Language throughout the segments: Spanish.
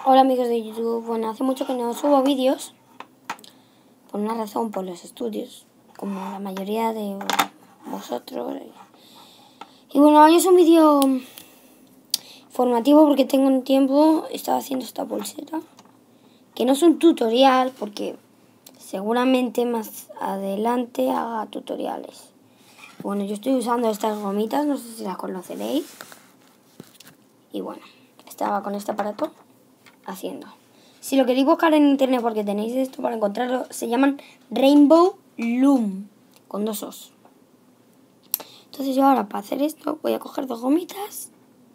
Hola amigos de YouTube, bueno, hace mucho que no subo vídeos, por una razón, por los estudios, como la mayoría de vosotros. Y bueno, hoy es un vídeo informativo porque tengo un tiempo, estaba haciendo esta pulsera, que no es un tutorial porque seguramente más adelante haga tutoriales. Bueno, yo estoy usando estas gomitas, no sé si las conoceréis. Y bueno, estaba con este aparato haciendo. Si lo queréis buscar en internet, porque tenéis esto para encontrarlo, se llaman Rainbow Loom, con 2 O's. Entonces yo ahora para hacer esto voy a coger 2 gomitas,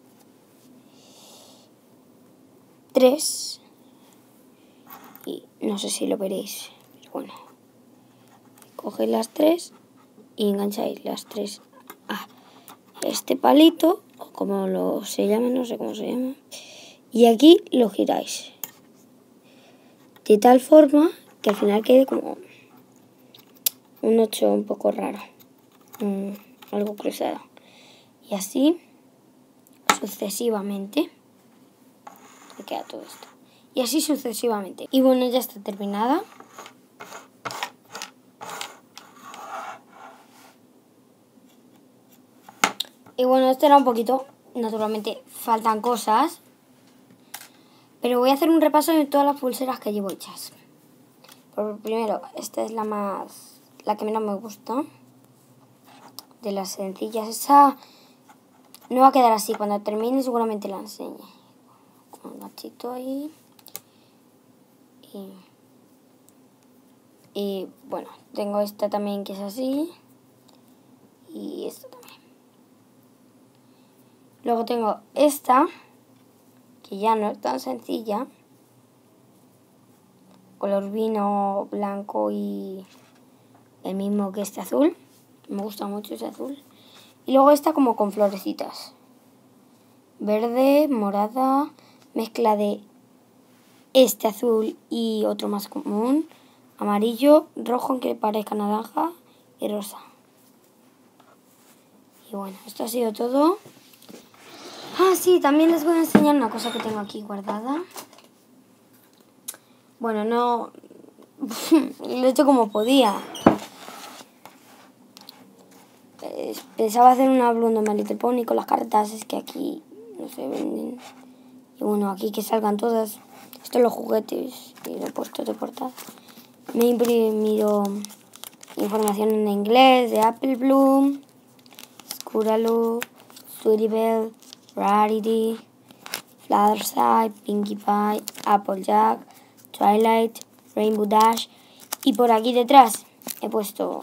3, y no sé si lo veréis, pero bueno, cogéis las 3 y engancháis las 3 a este palito, o como se llama, no sé cómo se llama, y aquí lo giráis de tal forma que al final quede como un 8 un poco raro, algo cruzado. Y así sucesivamente me queda todo esto. Y así sucesivamente. Y bueno, ya está terminada. Y bueno, esto era un poquito. Naturalmente faltan cosas. Pero voy a hacer un repaso de todas las pulseras que llevo hechas. Primero, esta es la que menos me gusta. De las sencillas. Esa no va a quedar así. Cuando termine seguramente la enseñe. Con un ganchito ahí. Y bueno, tengo esta también que es así. Y esta también. Luego tengo esta, que ya no es tan sencilla. Color vino, blanco y el mismo que este azul. Me gusta mucho ese azul. Y luego esta como con florecitas. Verde, morada, mezcla de este azul y otro más común. Amarillo, rojo aunque parezca naranja y rosa. Y bueno, esto ha sido todo. Ah, sí, también les voy a enseñar una cosa que tengo aquí guardada. Bueno, no... lo he hecho como podía. Pensaba hacer una blunda My Little Pony con las cartas, es que aquí no se venden. Y bueno, aquí que salgan todas. Estos los juguetes y lo he puesto de portada. Me he imprimido información en inglés de Apple Bloom, Scootaloo, Sweetie Belle, Rarity, Fluttershy, Pinkie Pie, Applejack, Twilight, Rainbow Dash. Y por aquí detrás he puesto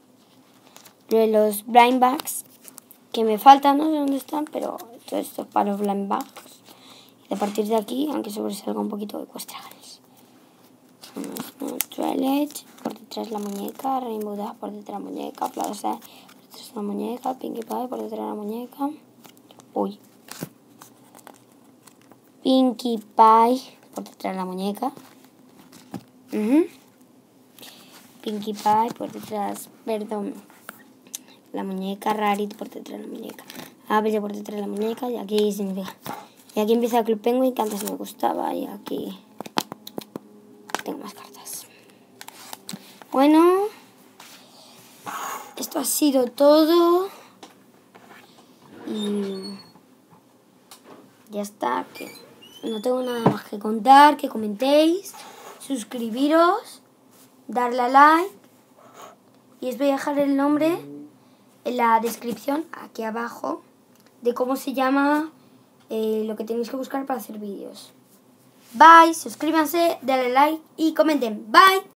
los blind bags que me faltan, no sé dónde están, pero todo esto es para los blind bags. Y a partir de aquí, aunque sobresalga un poquito de cuestrales. Twilight, por detrás la muñeca, Rainbow Dash por detrás la muñeca, Fluttershy por detrás la muñeca, Pinkie Pie por detrás la muñeca. Uy. Pinkie Pie por detrás de la muñeca. Pinkie Pie por detrás, perdón, la muñeca. Rarity por detrás de la muñeca. Apple por detrás de la muñeca. Y aquí significa. Y aquí empieza el Club Penguin, que antes me gustaba. Y aquí tengo más cartas. Bueno, esto ha sido todo. Y ya está, que no tengo nada más que contar, que comentéis, suscribiros, darle a like y os voy a dejar el nombre en la descripción aquí abajo de cómo se llama lo que tenéis que buscar para hacer vídeos. Bye, suscríbanse, denle like y comenten. Bye.